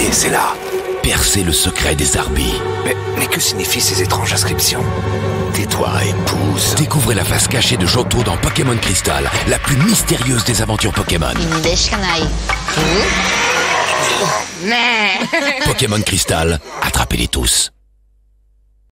est, c'est là. Percer le secret des Arbis. Mais que signifient ces étranges inscriptions? Tais-toi, épouse. Découvrez la face cachée de Johto dans Pokémon Crystal, la plus mystérieuse des aventures Pokémon. Deixa, canai. Pokémon Crystal, attrapez-les tous.